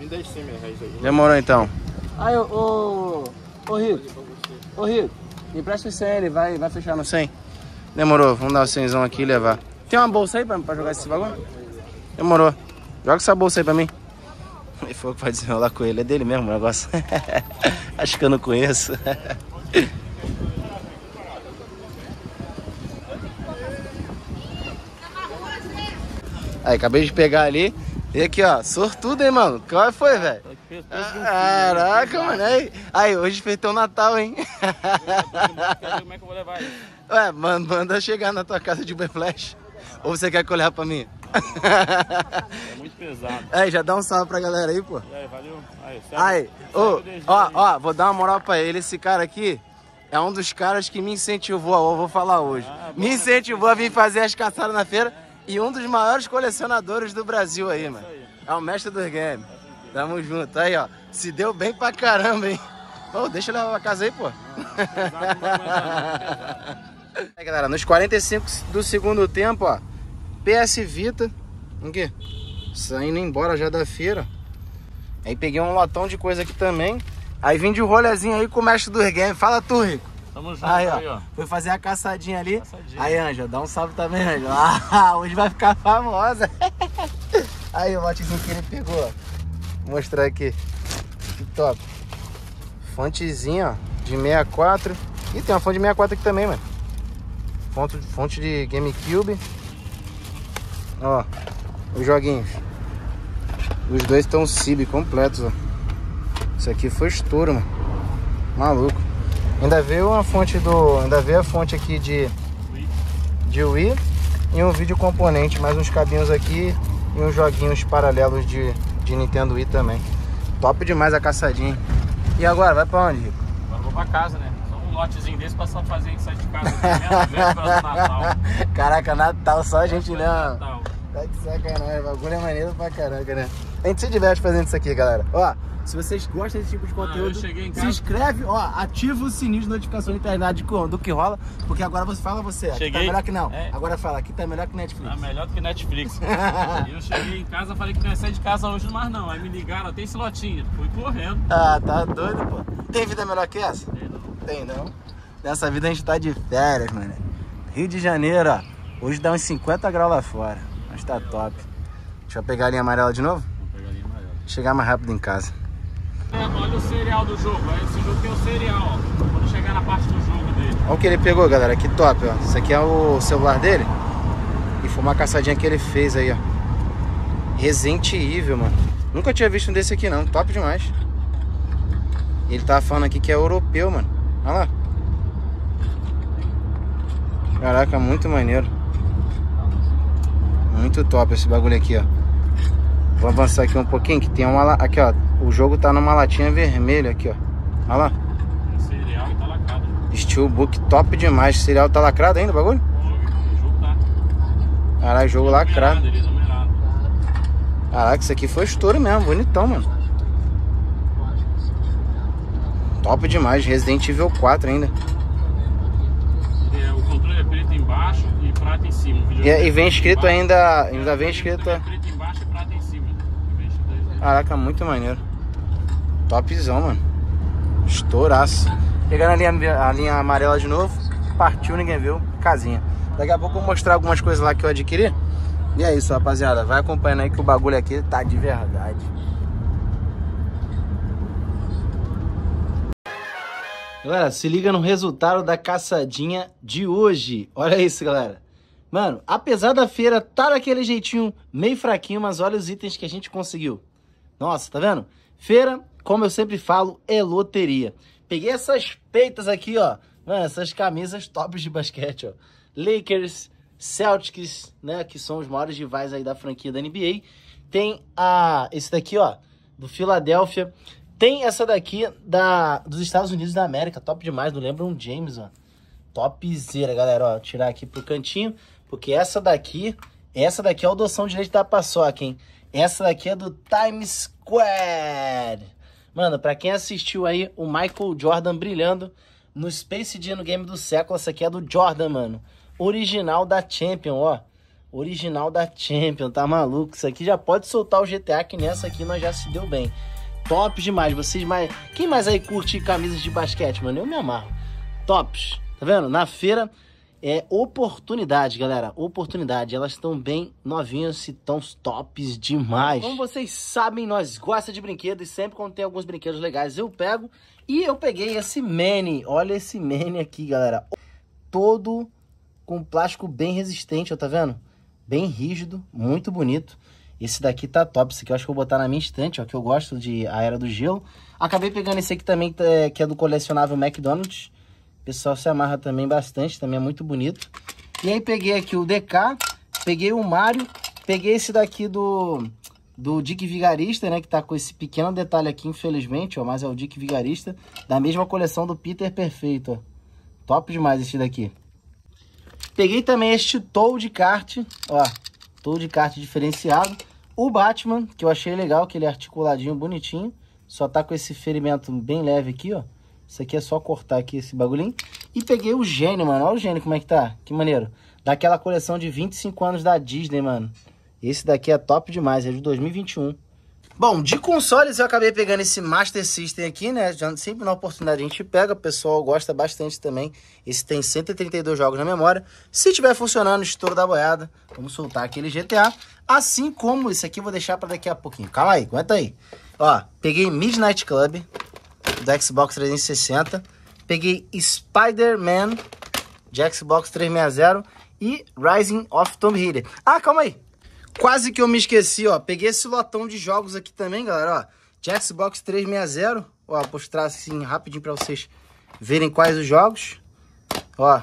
me dez cem reais aí. Demorou então. Aí, ô, ô, ô Rico. Ô Rico, me empresta o cem, ele vai, vai fechar no cem. Demorou, vamos dar o cenzão aqui e levar. Tem uma bolsa aí pra, pra jogar esse bagulho? Demorou. Joga essa bolsa aí pra mim. Ele falou que vai desenrolar com ele, é dele mesmo o negócio. Acho que eu não conheço. Aí, acabei de pegar ali. E aqui, ó, sortudo, hein, mano? Qual foi, velho? Caraca, mano. Aí, aí, hoje fez teu Natal, hein? Como é que eu vou levar isso? Ué, manda, manda chegar na tua casa de Uber Flash. Ou você quer que eu leve pra mim? É muito pesado. Aí, já dá um salve pra galera aí, pô. E aí, valeu. Aí, Aí, ô, ó, ó, vou dar uma moral pra ele. Esse cara aqui é um dos caras que me incentivou, eu vou falar hoje. Ah, me incentivou a vir fazer as caçadas na feira. E um dos maiores colecionadores do Brasil aí, mano. É o mestre dos games. Tamo junto. Aí, ó. Se deu bem pra caramba, hein? Pô, deixa eu levar pra casa aí, pô. Aí, galera, nos quarenta e cinco do segundo tempo, ó. P S Vita. O quê? Saindo embora já da feira. Aí peguei um lotão de coisa aqui também. Aí vim de rolezinho aí com o mestre dos games. Fala tu, Rico. Tamo junto aí, ó. aí, ó. Foi fazer a caçadinha ali. Caçadinha. Aí, Ângela, dá um salve também, Ângela. Ah, hoje vai ficar famosa. Aí o lotezinho que ele pegou, ó. Vou mostrar aqui. Que top. Fontezinha, ó, de sessenta e quatro. E tem uma fonte de sessenta e quatro aqui também, mano. Fonte, fonte de GameCube. Ó, os joguinhos. Os dois estão C I B completos, ó. Isso aqui foi estouro, mano. Maluco. Ainda veio uma fonte do... Ainda veio a fonte aqui de... De Wii. E um vídeo componente. Mais uns cabinhos aqui. E uns joguinhos paralelos de, de Nintendo Wii também. Top demais a caçadinha. E agora, vai pra onde, Rico? Agora eu vou pra casa, né? Só um lotezinho desse pra só fazer isso aí de casa. Véspera do Natal. Caraca, Natal, só a gente não. Natal. Tá de sacanagem, o bagulho é maneiro pra caraca, né? A gente se diverte fazendo isso aqui, galera. Ó, se vocês gostam desse tipo de conteúdo, eu cheguei em se casa. inscreve, ó, ativa o sininho de notificação de internet do que rola, porque agora você fala você, aqui Cheguei. tá melhor que não. É. Agora fala, aqui tá melhor que Netflix. Tá melhor do que Netflix. E eu cheguei em casa, falei que não ia sair de casa hoje mais não. Aí me ligaram, tem esse lotinho. Fui correndo. Ah, tá doido, pô. Tem vida melhor que essa? Tem não. Tem não. Nessa vida a gente tá de férias, mano. Rio de Janeiro, ó. Hoje dá uns cinquenta graus lá fora. Mas tá top. Deixa eu pegar a linha amarela de novo. Vou pegar a linha amarela. Chegar mais rápido em casa. É, olha o cereal do jogo. Esse jogo tem o cereal, ó. Quando chegar na parte do jogo dele. Olha o que ele pegou, galera. Que top, ó. Isso aqui é o celular dele. E foi uma caçadinha que ele fez aí, ó. Resident Evil, mano. Nunca tinha visto um desse aqui, não. Top demais. Ele tava falando aqui que é europeu, mano. Olha lá. Caraca, muito maneiro. Muito top esse bagulho aqui, ó. Vou avançar aqui um pouquinho, que tem uma... Aqui, ó. O jogo tá numa latinha vermelha aqui, ó. Olha lá. Tem cereal e tá lacrado. Steelbook top demais. O cereal tá lacrado ainda o bagulho? O jogo tá... Caralho, jogo lacrado. Ele é numerado. Caraca, isso aqui foi estouro mesmo. Bonitão, mano. Top demais. Resident Evil quatro ainda. É, o controle é preto embaixo e prata em cima. O E, e vem escrito ainda... Ainda vem escrito... É preto embaixo e prata em cima. Vem escrito aí. Caraca, muito maneiro. Topzão, mano. Estouraço. Pegando a linha, a linha amarela de novo. Partiu, ninguém viu. Casinha. Daqui a pouco eu vou mostrar algumas coisas lá que eu adquiri. E é isso, rapaziada. Vai acompanhando aí que o bagulho aqui tá de verdade. Galera, se liga no resultado da caçadinha de hoje. Olha isso, galera. Mano, apesar da feira tá daquele jeitinho meio fraquinho, mas olha os itens que a gente conseguiu. Nossa, tá vendo? Feira, como eu sempre falo, é loteria. Peguei essas peitas aqui, ó. Mano, essas camisas tops de basquete, ó. Lakers, Celtics, né? Que são os maiores rivais aí da franquia da N B A. Tem a, esse daqui, ó, do Philadelphia. Tem essa daqui da, dos Estados Unidos da América. Top demais, do LeBron James, ó. Topzera, galera, ó. Vou tirar aqui pro cantinho. Porque essa daqui, essa daqui é o doção de leite da paçoca, hein? Essa daqui é do Times Square. Mano, pra quem assistiu aí o Michael Jordan brilhando no Space Jam no game do século, essa aqui é do Jordan, mano. Original da Champion, ó. original da Champion, tá maluco? Isso aqui já pode soltar o G T A, que nessa aqui nós já se deu bem. Top demais, vocês mais... Quem mais aí curte camisas de basquete, mano? Eu me amarro. Tops, tá vendo? Na feira é oportunidade, galera. Oportunidade, elas estão bem novinhas e estão tops demais. Como vocês sabem, nós gostamos de brinquedos e sempre quando tem alguns brinquedos legais eu pego. E eu peguei esse Manny, olha esse Manny aqui, galera. Todo com plástico bem resistente, ó, tá vendo? Bem rígido, muito bonito. Esse daqui tá top, esse aqui eu acho que eu vou botar na minha estante, ó, que eu gosto de A Era do Gelo. Acabei pegando esse aqui também, que é do colecionável McDonald's. O pessoal se amarra também bastante, também é muito bonito. E aí peguei aqui o D K, peguei o Mario, peguei esse daqui do, do Dick Vigarista, né, que tá com esse pequeno detalhe aqui, infelizmente, ó, mas é o Dick Vigarista, da mesma coleção do Peter Perfeito, ó. Top demais esse daqui. Peguei também este Toad Kart, ó, Toad Kart diferenciado. O Batman, que eu achei legal, que ele é articuladinho, bonitinho. Só tá com esse ferimento bem leve aqui, ó. Isso aqui é só cortar aqui esse bagulhinho. E peguei o Gênio, mano. Olha o Gênio como é que tá. Que maneiro. Daquela coleção de vinte e cinco anos da Disney, mano. Esse daqui é top demais, é de dois mil e vinte e um. Bom, de consoles eu acabei pegando esse Master System aqui, né? Já sempre na oportunidade a gente pega, o pessoal gosta bastante também. Esse tem cento e trinta e dois jogos na memória. Se tiver funcionando, estouro da boiada, vamos soltar aquele G T A. Assim como esse aqui eu vou deixar para daqui a pouquinho. Calma aí, aguenta aí. Ó, peguei Midnight Club do Xbox trezentos e sessenta. Peguei Spider-Man de Xbox trezentos e sessenta e Rising of Tomb Raider. Ah, calma aí. Quase que eu me esqueci, ó. Peguei esse lotão de jogos aqui também, galera, ó. De Xbox trezentos e sessenta. Ó, vou mostrar assim rapidinho pra vocês verem quais os jogos. Ó.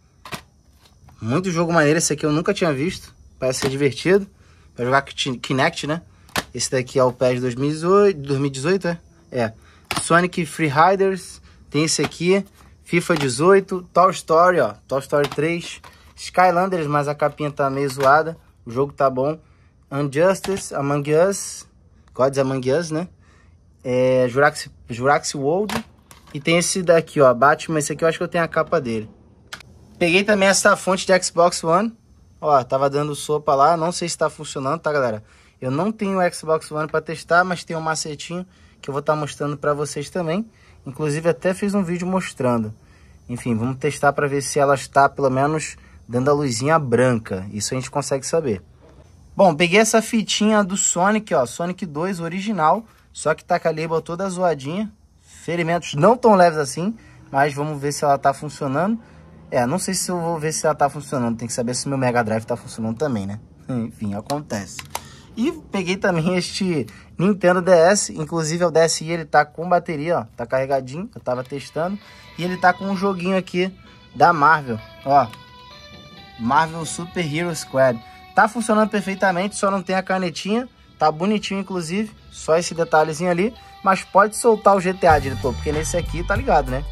Muito jogo maneiro. Esse aqui eu nunca tinha visto. Parece ser divertido. Pra jogar Kinect, né? Esse daqui é o P E S dois mil e dezoito, é? É. Sonic Free Riders. Tem esse aqui. FIFA dezoito. Toy Story, ó. Toy Story três. Skylanders, mas a capinha tá meio zoada. O jogo tá bom. Injustice, Among Us. Gods Among Us, né? É, Jurassic, Jurassic World. E tem esse daqui, ó. Batman. Esse aqui eu acho que eu tenho a capa dele. Peguei também essa fonte de Xbox One. Ó, tava dando sopa lá. Não sei se tá funcionando, tá, galera? Eu não tenho o Xbox One pra testar, mas tem um macetinho que eu vou estar tá mostrando pra vocês também. Inclusive até fiz um vídeo mostrando. Enfim, vamos testar pra ver se ela está pelo menos dando a luzinha branca. Isso a gente consegue saber. Bom, peguei essa fitinha do Sonic, ó. Sonic dois original. Só que tá com a label toda zoadinha. Ferimentos não tão leves assim. Mas vamos ver se ela tá funcionando. É, não sei se eu vou ver se ela tá funcionando. Tem que saber se meu Mega Drive tá funcionando também, né? Enfim, acontece. E peguei também este Nintendo D S. Inclusive o D S I ele tá com bateria, ó. Tá carregadinho. Eu tava testando. E ele tá com um joguinho aqui da Marvel. Ó. Marvel Super Hero Squad. Tá funcionando perfeitamente, só não tem a canetinha. Tá bonitinho, inclusive. Só esse detalhezinho ali. Mas pode soltar o G T A, diretor. Porque nesse aqui, tá ligado, né?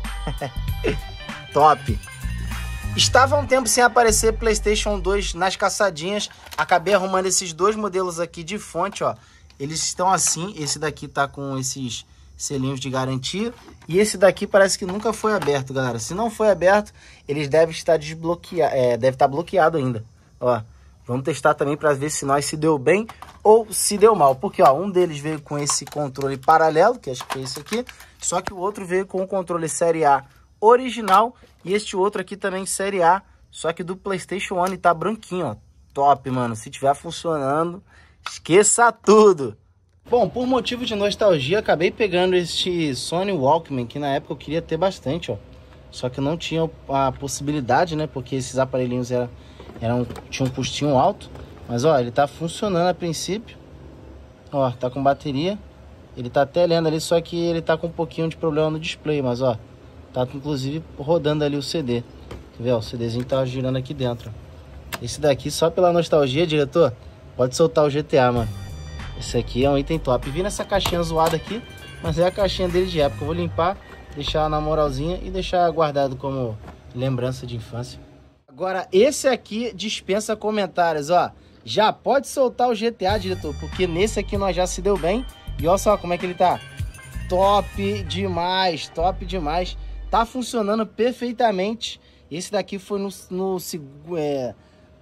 Top. Estava um tempo sem aparecer PlayStation dois nas caçadinhas. Acabei arrumando esses dois modelos aqui de fonte, ó. Eles estão assim. Esse daqui tá com esses selinhos de garantia. E esse daqui parece que nunca foi aberto, galera. Se não foi aberto, eles devem estar desbloqueados. É, deve estar bloqueado ainda. Ó, vamos testar também para ver se nós se deu bem ou se deu mal. Porque, ó, um deles veio com esse controle paralelo, que acho que é esse aqui. Só que o outro veio com o controle Série A original. E este outro aqui também Série A. Só que do PlayStation One tá branquinho, ó. Top, mano. Se tiver funcionando, esqueça tudo. Bom, por motivo de nostalgia, acabei pegando este Sony Walkman, que na época eu queria ter bastante, ó. Só que eu não tinha a possibilidade, né? Porque esses aparelhinhos eram, eram, tinham um custinho alto. Mas, ó, ele tá funcionando a princípio. Ó, tá com bateria. Ele tá até lendo ali, só que ele tá com um pouquinho de problema no display. Mas, ó, tá inclusive rodando ali o C D. Quer ver, ó, o CDzinho tá girando aqui dentro. Esse daqui, só pela nostalgia, diretor, pode soltar o G T A, mano. Esse aqui é um item top. Vi nessa caixinha zoada aqui, mas é a caixinha dele de época. Eu vou limpar, deixar na moralzinha e deixar guardado como lembrança de infância. Agora, esse aqui dispensa comentários, ó. Já pode soltar o G T A, diretor, porque nesse aqui nós já se deu bem. E olha só como é que ele tá. Top demais, top demais. Tá funcionando perfeitamente. Esse daqui foi no, no é,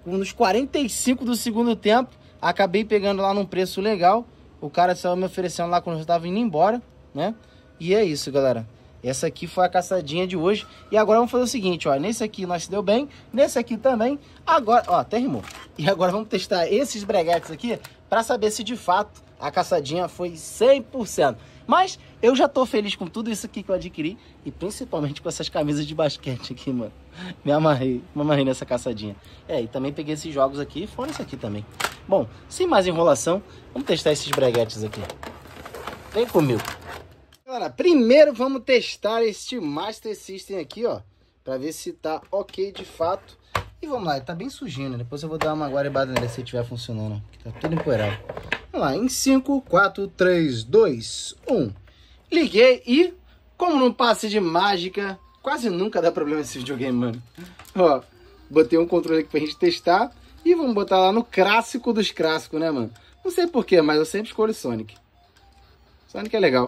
nos quarenta e cinco do segundo tempo, acabei pegando lá num preço legal. O cara só me oferecendo lá quando eu estava indo embora, né? E é isso, galera. Essa aqui foi a caçadinha de hoje. E agora vamos fazer o seguinte, ó. Nesse aqui nós se deu bem. Nesse aqui também. Agora, ó, até rimou. E agora vamos testar esses breguetes aqui para saber se de fato a caçadinha foi cem por cento. Mas eu já tô feliz com tudo isso aqui que eu adquiri. E principalmente com essas camisas de basquete aqui, mano. Me amarrei, me amarrei nessa caçadinha. É, e também peguei esses jogos aqui e fora isso aqui também. Bom, sem mais enrolação, vamos testar esses breguetes aqui. Vem comigo. Galera, primeiro vamos testar este Master System aqui, ó. Pra ver se tá ok de fato. E vamos lá, ele tá bem sujinho, né? Depois eu vou dar uma guaribada nele se estiver funcionando. Tá tudo empoeirado. Vamos lá, em cinco, quatro, três, dois, um. Liguei e, como num passe de mágica, quase nunca dá problema esse videogame, mano. Ó, botei um controle aqui pra gente testar. E vamos botar lá no clássico dos clássicos, né, mano? Não sei porquê, mas eu sempre escolho Sonic. Sonic é legal.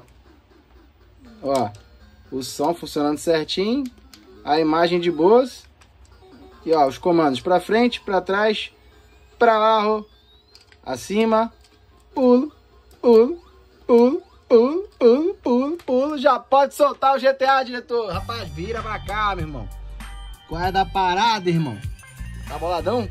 Ó, o som funcionando certinho. A imagem de boas. E ó, os comandos pra frente, pra trás, pra lá, acima, pulo, pulo, pulo, pulo, pulo, pulo, pulo. Já pode soltar o G T A, diretor. Rapaz, vira pra cá, meu irmão. Qual é da parada, irmão? Tá boladão?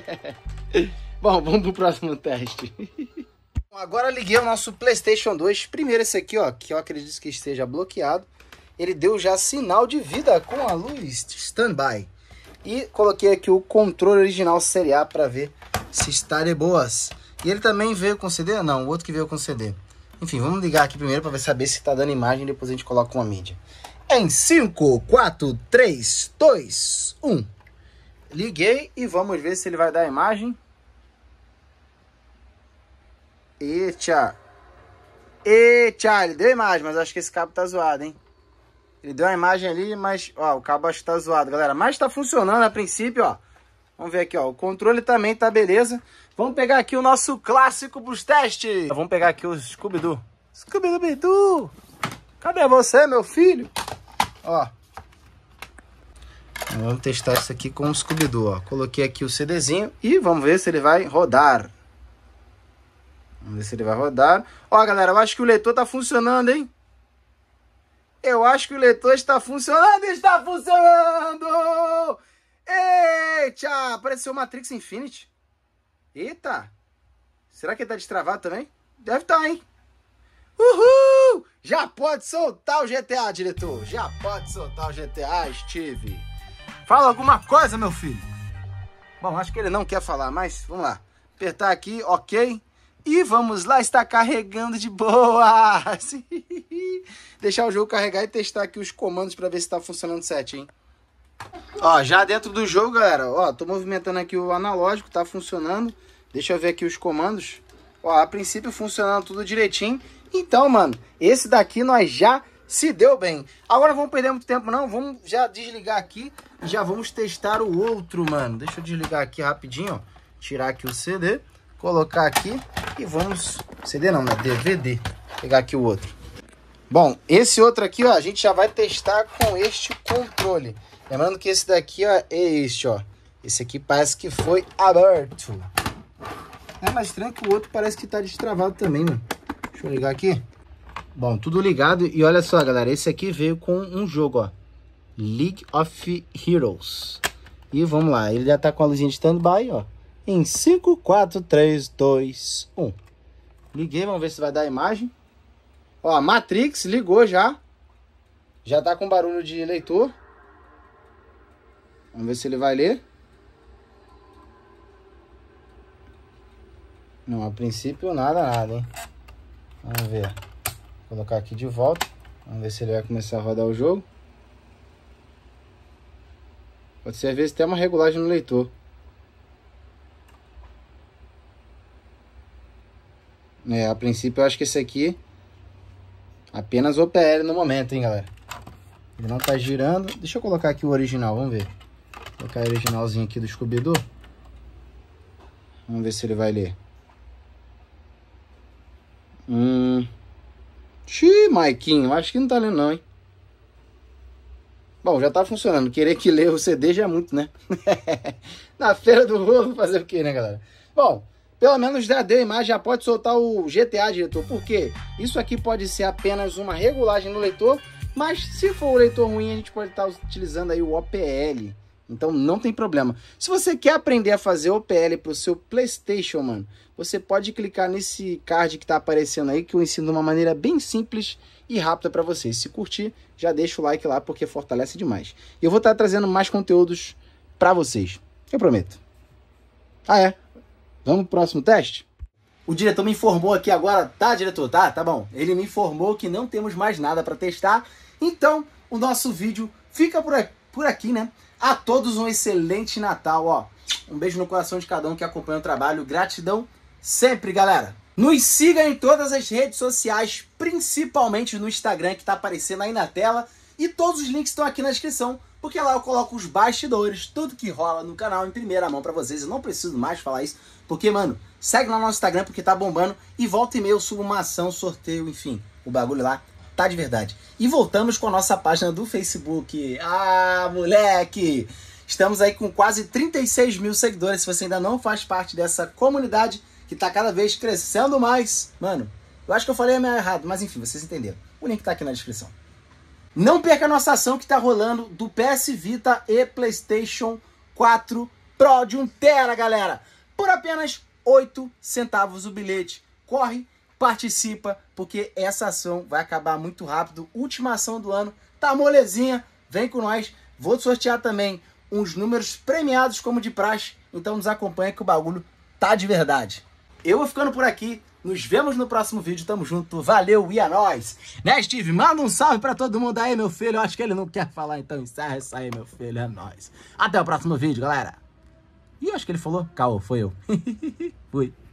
Bom, vamos pro próximo teste. Agora liguei o nosso PlayStation dois. Primeiro esse aqui, ó, que eu acredito que esteja bloqueado. Ele deu já sinal de vida com a luz standby. E coloquei aqui o controle original Série A para ver se está de boas. E ele também veio com C D? Não, o outro que veio com C D. Enfim, vamos ligar aqui primeiro para saber se está dando imagem. Depois a gente coloca uma mídia. Em cinco, quatro, três, dois, um. Liguei e vamos ver se ele vai dar imagem. Eita. Eita, ele deu imagem, mas acho que esse cabo tá zoado, hein? Ele deu a imagem ali, mas, ó, o cabo acho que tá zoado, galera. Mas tá funcionando a princípio, ó. Vamos ver aqui, ó. O controle também tá beleza. Vamos pegar aqui o nosso clássico pros testes. Vamos pegar aqui o Scooby-Doo. Scooby-Doo! Cadê você, meu filho? Ó. Vamos testar isso aqui com o Scooby-Doo, ó. Coloquei aqui o CDzinho e vamos ver se ele vai rodar. Vamos ver se ele vai rodar. Ó, galera, eu acho que o leitor tá funcionando, hein? Eu acho que o leitor está funcionando. Está funcionando! Eita! Apareceu Matrix Infinity. Eita! Será que ele tá destravado também? Deve estar, tá, hein? Uhul! Já pode soltar o G T A, diretor. Já pode soltar o G T A, Steve. Fala alguma coisa, meu filho. Bom, acho que ele não quer falar, mas vamos lá. Apertar aqui, ok. E vamos lá, está carregando de boa. Deixar o jogo carregar e testar aqui os comandos para ver se está funcionando certinho. Ó, já dentro do jogo, galera, ó, tô movimentando aqui o analógico, tá funcionando. Deixa eu ver aqui os comandos. Ó, a princípio funcionando tudo direitinho. Então, mano, esse daqui nós já se deu bem. Agora não vamos perder muito tempo não, vamos já desligar aqui e já vamos testar o outro, mano. Deixa eu desligar aqui rapidinho, ó. Tirar aqui o C D, colocar aqui e vamos... C D não, né? D V D. Pegar aqui o outro. Bom, esse outro aqui, ó, a gente já vai testar com este controle. Lembrando que esse daqui, ó, é este, ó. Esse aqui parece que foi aberto. É mais estranho que o outro parece que tá destravado também, mano. Deixa eu ligar aqui. Bom, tudo ligado. E olha só, galera, esse aqui veio com um jogo, ó. League of Heroes. E vamos lá, ele já tá com a luzinha de standby, ó. Em cinco, quatro, três, dois, um. Liguei, vamos ver se vai dar a imagem. Ó, Matrix ligou já. Já tá com barulho de leitor. Vamos ver se ele vai ler. Não, a princípio nada, nada, hein. Vamos ver. Vou colocar aqui de volta. Vamos ver se ele vai começar a rodar o jogo. Pode ser às vezes até uma regulagem no leitor. É, a princípio eu acho que esse aqui apenas O P L no momento, hein, galera. Ele não tá girando. Deixa eu colocar aqui o original, vamos ver. Vou colocar o originalzinho aqui do Scooby-Doo. Vamos ver se ele vai ler. Hum... Xiii, Maiquinho, acho que não tá lendo não, hein. Bom, já tá funcionando. Querer que lê o C D já é muito, né? Na feira do rolo, fazer o quê, né, galera? Bom, pelo menos já deu a imagem, já pode soltar o G T A, diretor. Por quê? Isso aqui pode ser apenas uma regulagem no leitor, mas se for o leitor ruim, a gente pode estar utilizando aí o O P L. Então não tem problema. Se você quer aprender a fazer O P L pro seu PlayStation, mano, você pode clicar nesse card que tá aparecendo aí, que eu ensino de uma maneira bem simples e rápida para vocês. Se curtir, já deixa o like lá, porque fortalece demais. E eu vou estar trazendo mais conteúdos para vocês. Eu prometo. Ah, é? Vamos pro próximo teste? O diretor me informou aqui agora, tá, diretor? Tá, tá bom. Ele me informou que não temos mais nada para testar. Então, o nosso vídeo fica por aqui, por aqui, né? A todos um excelente Natal, ó. Um beijo no coração de cada um que acompanha o trabalho. Gratidão sempre, galera. Nos siga em todas as redes sociais, principalmente no Instagram, que tá aparecendo aí na tela. E todos os links estão aqui na descrição, porque lá eu coloco os bastidores, tudo que rola no canal em primeira mão pra vocês. Eu não preciso mais falar isso, porque, mano, segue lá no nosso Instagram, porque tá bombando. E volta e meia eu subo uma ação, sorteio, enfim, o bagulho lá tá de verdade. E voltamos com a nossa página do Facebook. Ah, moleque! Estamos aí com quase trinta e seis mil seguidores. Se você ainda não faz parte dessa comunidade, que tá cada vez crescendo mais. Mano, eu acho que eu falei meio errado, mas enfim, vocês entenderam. O link tá aqui na descrição. Não perca a nossa ação que tá rolando do P S Vita e PlayStation quatro Pro de um tera, galera. Por apenas oito centavos o bilhete. Corre, participa, porque essa ação vai acabar muito rápido. Última ação do ano, tá molezinha. Vem com nós. Vou sortear também uns números premiados como de praxe. Então nos acompanha que o bagulho tá de verdade. Eu vou ficando por aqui. Nos vemos no próximo vídeo. Tamo junto. Valeu e a nós. Né, Steve? Manda um salve pra todo mundo aí, meu filho. Eu acho que ele não quer falar, então encerra isso aí, meu filho. É nóis. Até o próximo vídeo, galera. Ih, acho que ele falou. Caô, foi eu. Fui.